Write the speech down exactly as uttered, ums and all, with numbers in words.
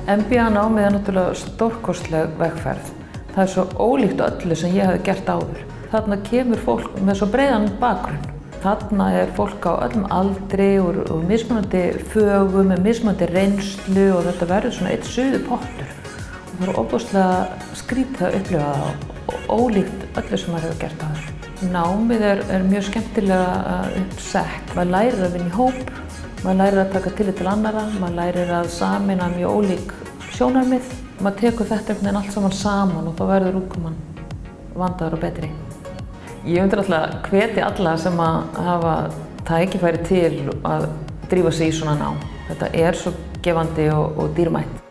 M B A-námið er náttúrulega stórkostleg vegferð. Það er svo ólíkt öllu sem ég hef gert áður. Þarna kemur fólk með svo breiðan bakgrunn. Þarna er fólk á öllum aldri, úr, úr mismunandi fögum, með mismunandi reynslu og þetta verður svona eitt suður pottur. Og það er ofboðslega skrítið að upplifa það og ólíkt öllu sem maður hefur gert áður. Námið er, er mjög skemmtilega uppsett. Maður lærir að vinna í hóp, maður lærir að taka tillit til annarra, maður lærir að sameina mjög ólík sjónarmið. Maður tekur þetta einhvern veginn allt saman saman og þá verður útkoman vandaður og betri. Ég myndi alltaf hvetja alla sem að hafa tækifæri til að drífa sig í svona nám. Þetta er svo gefandi og, og dýrmætt.